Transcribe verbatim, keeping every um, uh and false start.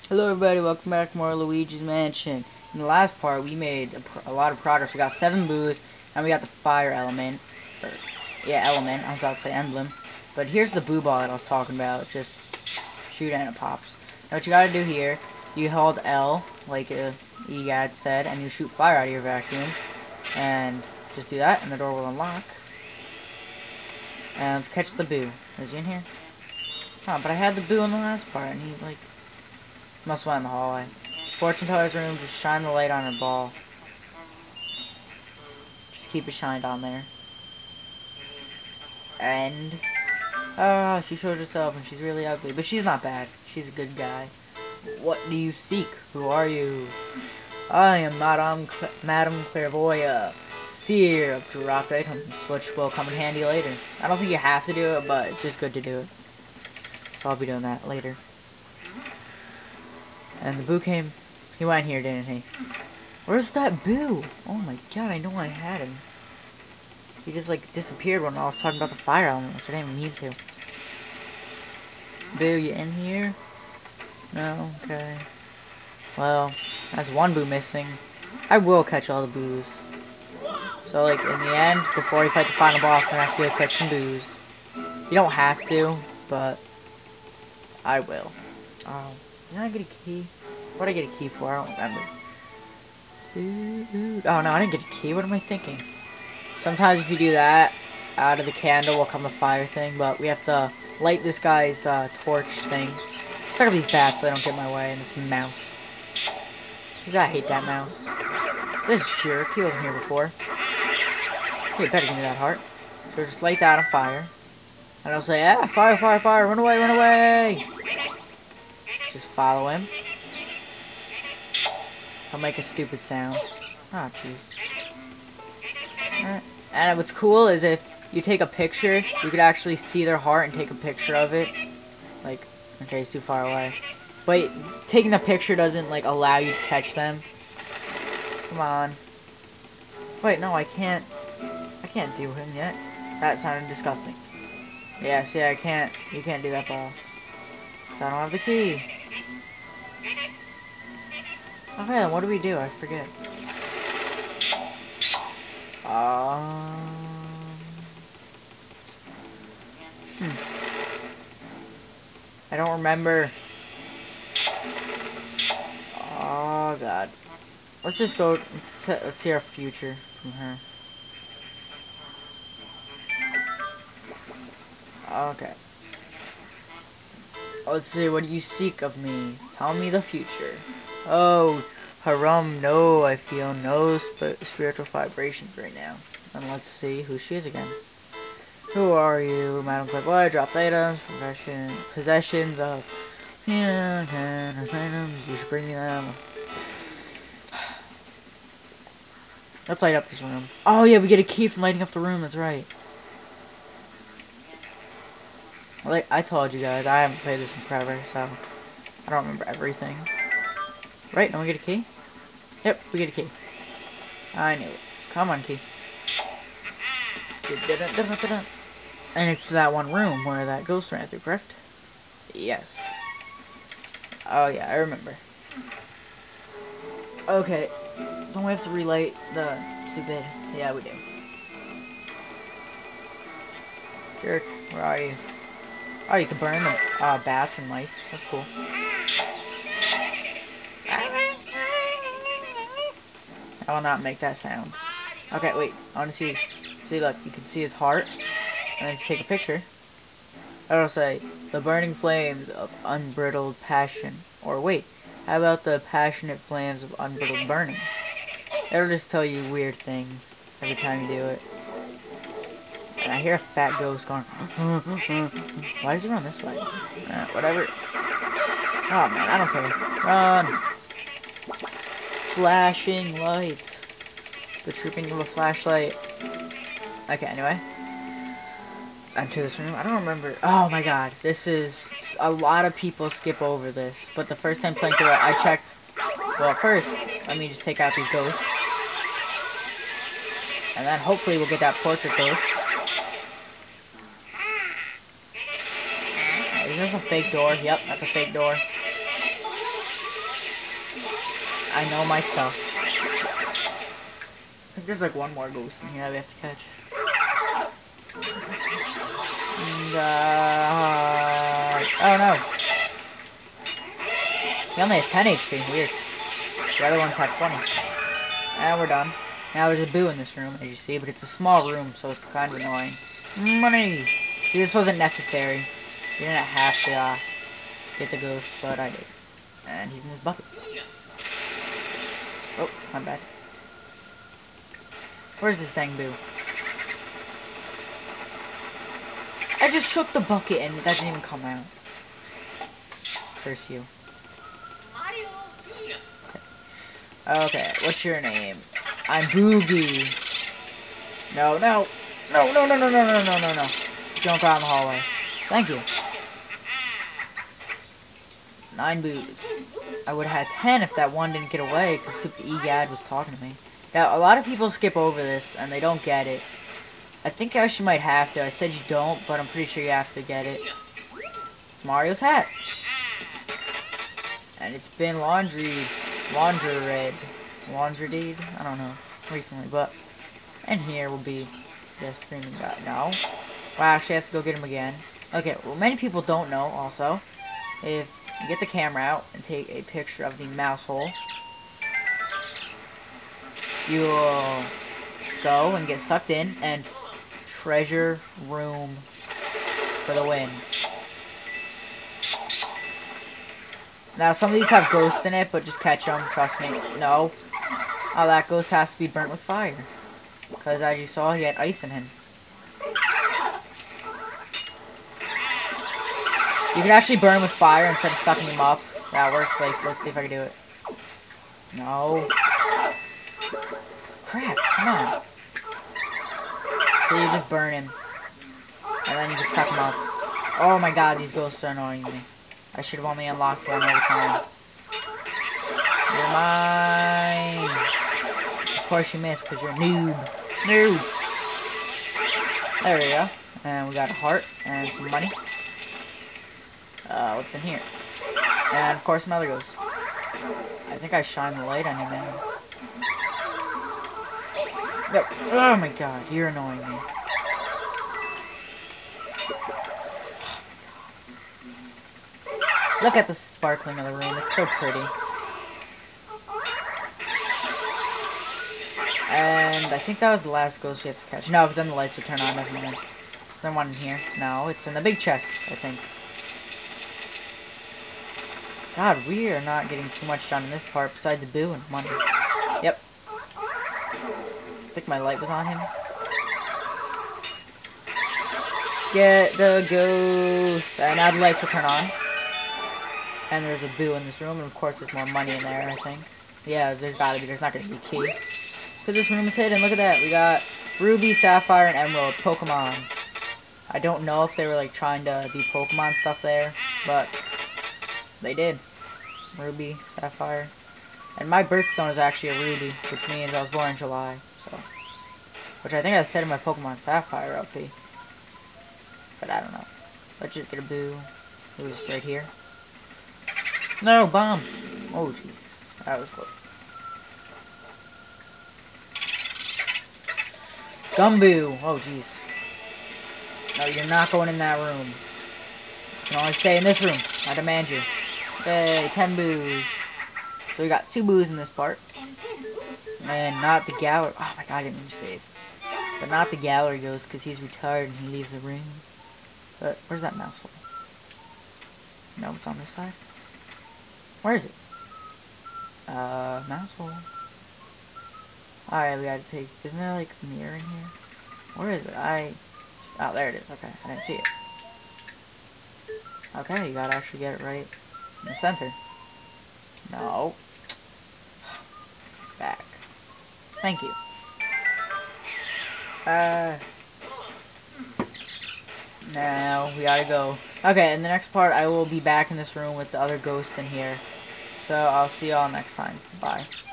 Hello everybody, welcome back to more Luigi's Mansion. In the last part, we made a, pr a lot of progress. We got seven boos, and we got the fire element. Or, yeah, element. I was about to say emblem. But here's the boo ball that I was talking about. Just shoot and it pops. Now what you gotta do here, you hold L, like uh, Egad said, and you shoot fire out of your vacuum. And just do that, and the door will unlock. And let's catch the boo. Is he in here? Oh, but I had the boo in the last part, and he, like... must have went in the hallway. Fortune teller's room, just shine the light on her ball. Just keep it shined on there. And... oh, she showed herself and she's really ugly. But she's not bad. She's a good guy. What do you seek? Who are you? I am Madame, Cl Madame Clairvoyant, seer of dropped items, which will come in handy later. I don't think you have to do it, but it's just good to do it. So I'll be doing that later. And the boo came. He went here, didn't he? Where's that boo? Oh my god, I know I had him. He just like disappeared when I was talking about the fire element, which I didn't even need to. Boo, you in here? No? Okay. Well, that's one boo missing. I will catch all the boos. So like in the end, before you fight the final boss, I'm gonna have to go catch some boos. You don't have to, but I will. Um, did I get a key? What did I get a key for? I don't remember. Oh no, I didn't get a key. What am I thinking? Sometimes if you do that, out of the candle will come a fire thing, but we have to light this guy's uh, torch thing. Suck up these bats so they don't get in my way, and this mouse. Because I hate that mouse. This jerk, he wasn't here before. You better give me that heart. So just light that on fire. And I'll say, ah, fire, fire, fire, run away, run away! Just follow him. He'll make a stupid sound. Oh, jeez. Alright. And what's cool is if you take a picture, you could actually see their heart and take a picture of it. Like, okay, it's too far away. But taking a picture doesn't, like, allow you to catch them. Come on. Wait, no, I can't. I can't do him yet. That sounded disgusting. Yeah, see, I can't. You can't do that, boss. So I don't have the key. Okay, then what do we do? I forget. Um. Hmm. I don't remember. Oh god. Let's just go. Let's, let's see our future from her. Okay. Let's see. What do you seek of me? Tell me the future. Oh, harum, no, I feel no sp spiritual vibrations right now. And let's see who she is again. Who are you, Madame Clairvoyant? Drop items, possession, possessions of, yeah, items, you should bring me them. Let's light up this room. Oh yeah, we get a key from lighting up the room, that's right. Like, I told you guys, I haven't played this in forever, so I don't remember everything. Right, now we get a key? Yep, we get a key. I knew it. Come on, key. And it's that one room where that ghost ran through, correct? Yes. Oh yeah, I remember. Okay. Don't we have to relight the stupid... yeah, we do. Jerk, where are you? Oh, you can burn the uh, bats and mice. That's cool. I will not make that sound. Okay, wait. I want to see. See, look. You can see his heart. And if you take a picture, it'll say, the burning flames of unbridled passion. Or wait, how about the passionate flames of unbridled burning? It'll just tell you weird things every time you do it. And I hear a fat ghost going, why does he run this way? Uh, whatever. Oh man, I don't care. Run! Flashing lights. The trooping of a flashlight. Okay, anyway. Let's enter this room. I don't remember. Oh my god, this is... a lot of people skip over this. But the first time playing through it, I checked... well, first, let me just take out these ghosts. And then hopefully we'll get that portrait ghost. Is this a fake door? Yep, that's a fake door. I know my stuff. I think there's like one more ghost in here that we have to catch. And, uh, oh no. He only has ten H P. Weird. The other ones have twenty. And we're done. Now there's a boo in this room, as you see, but it's a small room, so it's kind of annoying. Money! See, this wasn't necessary. You didn't have to uh, get the ghost, but I did. And he's in his bucket. Oh, my bad. Where's this dang boo? I just shook the bucket and that didn't even come out. Curse you. Okay. Okay, what's your name? I'm Boogie. No, no. No, no, no, no, no, no, no, no, no. Don't go out in the hallway. Thank you. Nine boos. I would have had ten if that one didn't get away because stupid Egad was talking to me. Now, a lot of people skip over this and they don't get it. I think I actually might have to. I said you don't, but I'm pretty sure you have to get it. It's Mario's hat. And it's been laundry, laundry red, laundry I don't know, recently, but, and here will be the screaming guy. No. Well, I actually have to go get him again. Okay, well, many people don't know, also, if you get the camera out and take a picture of the mouse hole, you will go and get sucked in, and treasure room for the win. Now, some of these have ghosts in it, but just catch them, trust me. No. Oh, that ghost has to be burnt with fire. Because, as you saw, he had ice in him. You can actually burn with fire instead of sucking him up. That works, like, let's see if I can do it. No. Crap, come on. So you just burn him. And then you can suck him up. Oh my god, these ghosts are annoying me. I should have only unlocked one at a time. You're mine. Of course you missed because you're a noob. Noob. There we go. And we got a heart and some money. Uh, what's in here? And of course another ghost. I think I shined the light on you, man. No. Oh my god, you're annoying me. Look at the sparkling of the room, it's so pretty. And I think that was the last ghost we have to catch. No, because then the lights would turn on, never mind. Is there one in here? No, it's in the big chest, I think. God, we are not getting too much done in this part besides boo and money. Yep. I think my light was on him. Get the ghost. And now the lights will turn on. And there's a boo in this room, and of course there's more money in there, I think. Yeah, there's gotta be. There's not gonna be a key. Because this room is hidden. Look at that. We got Ruby, Sapphire, and Emerald. Pokemon. I don't know if they were, like, trying to do Pokemon stuff there, but they did. Ruby, Sapphire. And my birthstone is actually a Ruby, which means I was born in July, so. Which I think I said in my Pokemon Sapphire L P. But I don't know. Let's just get a boo. Who's right here? No, bomb! Oh, Jesus. That was close. Gumboo! Oh, jeez. No, you're not going in that room. You can only stay in this room. I demand you. Hey, ten boos. So we got two boos in this part. And not the gallery. Oh my god, I didn't even save. But not the gallery ghost, because he's retired and he leaves the room. But where's that mouse hole? No, it's on this side. Where is it? Uh, mouse hole. Alright, we gotta take... Isn't there, like, a mirror in here? Where is it? I... Oh, there it is. Okay, I didn't see it. Okay, you gotta actually get it right in the center. No. Back. Thank you. Uh... Now, we gotta go. Okay, in the next part, I will be back in this room with the other ghosts in here. So, I'll see y'all next time. Bye.